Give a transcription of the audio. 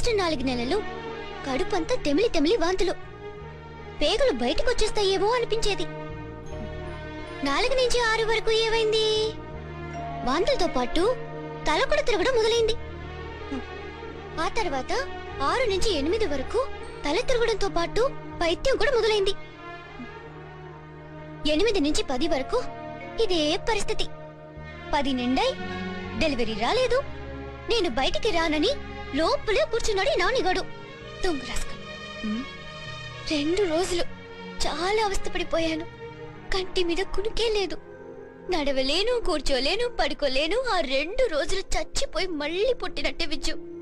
Next 4 నెలలు కడుపంతా తెమిలి తెమిలి వాంతులు, పేగులు బయటకు వచ్చేస్తాయేమో అనిపించేది. 4 నుంచి 6 వరకు ఏమైంది? వాంతులతో పాటు తల కూడా తిరగడం మొదలైంది. ఆ తర్వాత 6 నుంచి 8 వరకు తల తిరగడంతో పాటు పైత్యం కూడా మొదలైంది. 8 నుంచి 10 వరకు ఇదే పరిస్థితి. 10 నిండాయి, డెలివరీ రాలేదు. నేను బయటికి రానని లోపలే కూర్చున్నాడు నానిగాడు. దొంగ రాస్కల్. 2 రోజులు చాలా అవస్థపడిపోయాను. కంటి మీద కునుకే లేదు. నడవలేను, కూర్చోలేను, పడుకోలేను. ఆ 2 రోజులు చచ్చిపోయి మళ్ళీ పుట్టినట్టే విజ్జు.